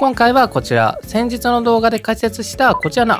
今回はこちら、先日の動画で解説したこちらの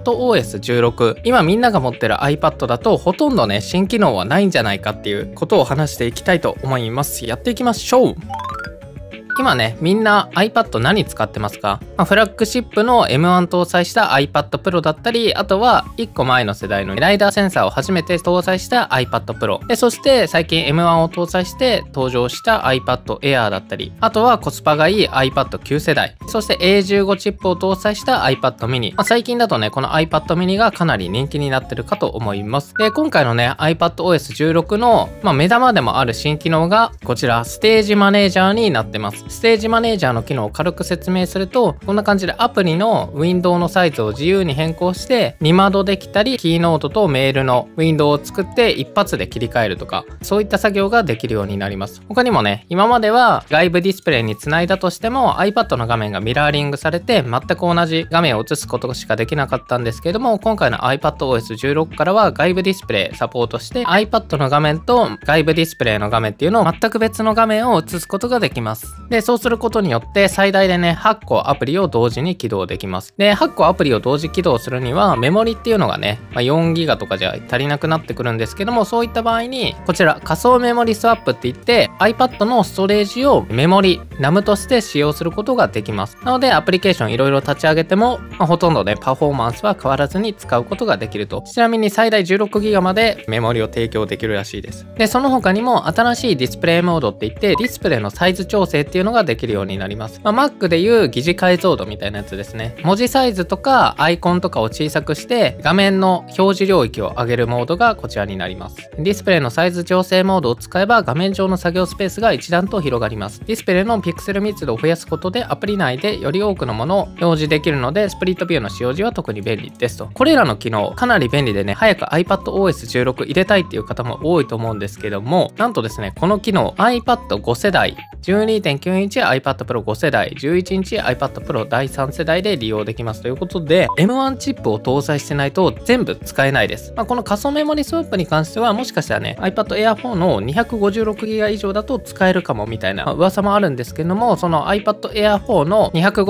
iPadOS16。今みんなが持ってる iPad だとほとんどね、新機能はないんじゃないかっていうことを話していきたいと思います。やっていきましょう。今ね、みんな iPad 何使ってますか？フラッグシップの M1 搭載した iPad Pro だったり、あとは1個前の世代のライダーセンサーを初めて搭載した iPad Pro。で、そして最近 M1 を搭載して登場した iPad Air だったり、あとはコスパがいい iPad 9世代、そして A15 チップを搭載した iPad mini。最近だとね、この iPad mini がかなり人気になってるかと思います。で、今回のね、iPadOS16 の、目玉でもある新機能がこちら、ステージマネージャーになってます。ステージマネージャーの機能を軽く説明すると、こんな感じでアプリのウィンドウのサイズを自由に変更して見窓できたり、キーノートとメールのウィンドウを作って一発で切り替えるとか、そういった作業ができるようになります。他にもね、今までは外部ディスプレイにつないだとしても iPad の画面がミラーリングされて全く同じ画面を映すことしかできなかったんですけれども、今回の iPadOS16 からは外部ディスプレイサポートして iPad の画面と外部ディスプレイの画面っていうのを全く別の画面を映すことができます。で、そうすることによって最大でね、8個アプリを同時に起動できます。で、8個アプリを同時起動するにはメモリっていうのがね、4ギガとかじゃ足りなくなってくるんですけども、そういった場合にこちら仮想メモリスワップって言って iPad のストレージをメモリ RAM として使用することができます。なのでアプリケーションいろいろ立ち上げても、ほとんどねパフォーマンスは変わらずに使うことができると。ちなみに最大16ギガまでメモリを提供できるらしいです。で、その他にも新しいディスプレイモードって言ってディスプレイのサイズ調整っていうのができるようになります。Mac でいう疑似解像度みたいなやつですね。文字サイズとかアイコンとかを小さくして画面の表示領域を上げるモードがこちらになります。ディスプレイのサイズ調整モードを使えば画面上の作業スペースが一段と広がります。ディスプレイのピクセル密度を増やすことでアプリ内でより多くのものを表示できるので、スプリットビューの使用時は特に便利ですと。これらの機能かなり便利でね、早く iPadOS16 入れたいっていう方も多いと思うんですけども、なんとですね、この機能 iPad5 世代 12.9 インチ iPad Pro 5世代11インチ iPad Pro 第3世代で利用できますということで、 M1 チップを搭載してないと全部使えないです。この仮想メモリスワップに関してはもしかしたらね iPad Air 4の 256GB 以上だと使えるかもみたいな噂もあるんですけども、その iPad Air 4の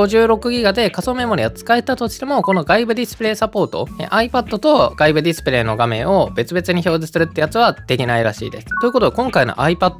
256GB で仮想メモリは使えたとしても、この外部ディスプレイサポート iPad と外部ディスプレイの画面を別々に表示するってやつはできないらしいです。ということで今回の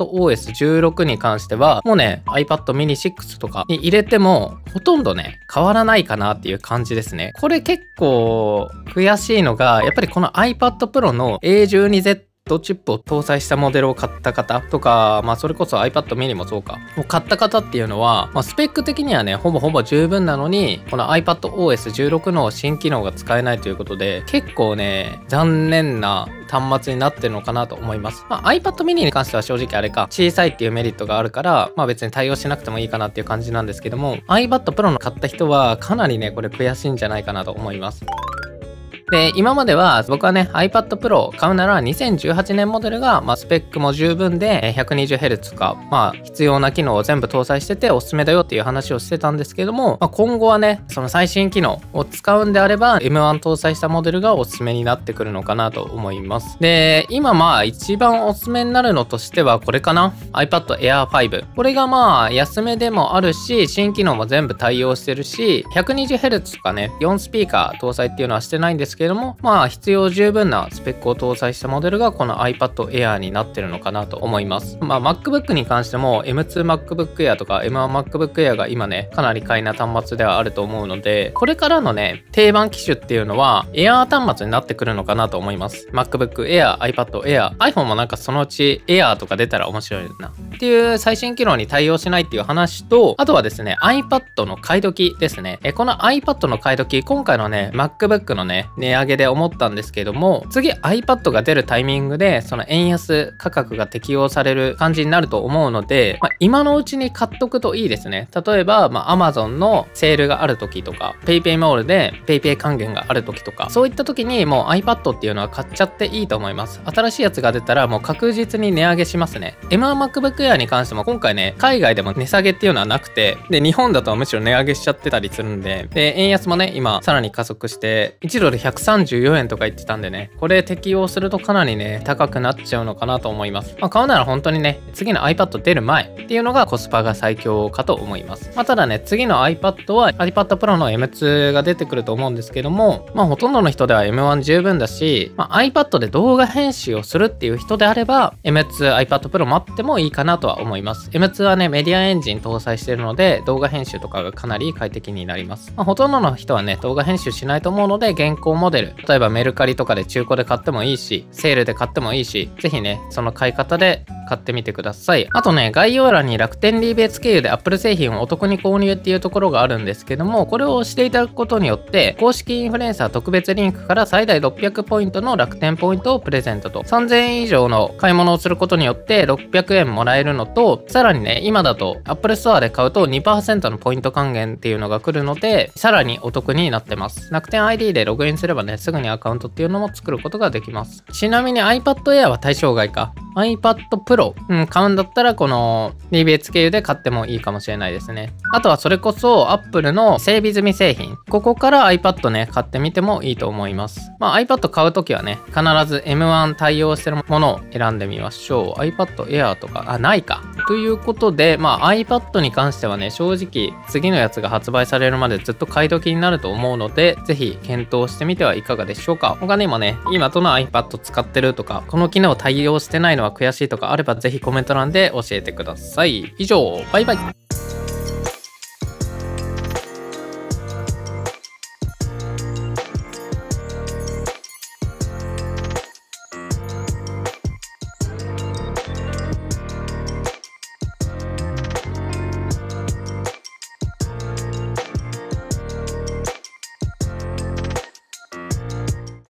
iPadOS16 に関してはもうね iPad mini 6とかに入れてもほとんどね変わらないかなっていう感じですね。これ結構悔しいのが、やっぱりこの iPad Pro の A12Zチップを搭載したモデルを買った方とか、それこそ iPad mini もそうかを買った方っていうのは、スペック的にはねほぼ十分なのに、この iPadOS16 の新機能が使えないということで結構ね残念な端末になってるのかなと思います。iPad mini に関しては正直あれか、小さいっていうメリットがあるから、別に対応しなくてもいいかなっていう感じなんですけども、 iPad Pro の買った人はかなりねこれ悔しいんじゃないかなと思います。で、今までは僕はね iPad Pro を買うなら2018年モデルが、スペックも十分で 120Hz とか、必要な機能を全部搭載してておすすめだよっていう話をしてたんですけども、今後はねその最新機能を使うんであれば M1 搭載したモデルがおすすめになってくるのかなと思います。で、今一番おすすめになるのとしてはこれかな、 iPad Air 5。これが安めでもあるし、新機能も全部対応してるし、120Hz とかね4スピーカー搭載っていうのはしてないんですけども、必要十分なスペックを搭載したモデルがこの iPad Air になってるのかなと思います。MacBook に関しても M2MacBook Air とか M1MacBook Air が今ねかなり買いな端末ではあると思うので、これからのね定番機種っていうのは Air 端末になってくるのかなと思います。 MacBook Air、iPad Air、iPhone もなんかそのうち Air とか出たら面白いなっていう最新機能に対応しないっていう話と、あとはですね iPad の買い時ですね。この iPad の買い時、今回のね MacBook のね値上げで思ったんですけども、次 iPad が出るタイミングでその円安価格が適用される感じになると思うので、今のうちに買っとくといいですね。例えば、Amazon のセールがある時とか PayPay モールで PayPay 還元がある時とか、そういった時にもう iPad っていうのは買っちゃっていいと思います。新しいやつが出たらもう確実に値上げしますね。M1MacBook Air に関しても今回ね海外でも値下げっていうのはなくて、日本だとむしろ値上げしちゃってたりするんで、円安もね今さらに加速して1ドル130 134円とか言ってたんでね、これ適用するとかなりね、高くなっちゃうのかなと思います。買うなら本当にね、次の iPad 出る前っていうのがコスパが最強かと思います。ただね、次の iPad は iPad Pro の M2 が出てくると思うんですけども、ほとんどの人では M1 十分だし、iPad で動画編集をするっていう人であれば M2 iPad Pro 待ってもいいかなとは思います。M2 はね、メディアエンジン搭載しているので、動画編集とかがかなり快適になります。ほとんどの人はね、動画編集しないと思うので、現行モデル、例えばメルカリとかで中古で買ってもいいし、セールで買ってもいいし、ぜひね、その買い方で買ってみてください。あとね、概要欄に楽天リーベーツ経由で Apple 製品をお得に購入っていうところがあるんですけども、これを押していただくことによって、公式インフルエンサー特別リンクから最大600ポイントの楽天ポイントをプレゼントと、3000円以上の買い物をすることによって600円もらえるのと、さらにね、今だと Apple Store で買うと 2% のポイント還元っていうのが来るので、さらにお得になってます。楽天 ID でログインすればね、すぐにアカウントっていうのも作ることができます。ちなみに iPad Air は対象外か。iPad Pro、買うんだったらこの DBS 経由で買ってもいいかもしれないですね。あとはそれこそ Apple の整備済み製品、ここから iPad ね、買ってみてもいいと思います。iPad 買うときはね、必ず M1 対応してるものを選んでみましょう。iPad Air とか、ないか。ということで、iPad に関してはね、正直次のやつが発売されるまでずっと買い時になると思うので、ぜひ検討してみてはいかがでしょうか。他にもね、今どの iPad 使ってるとか、この機能対応してないのは悔しいとかあれば、ぜひコメント欄で教えてください。以上、バイバイ。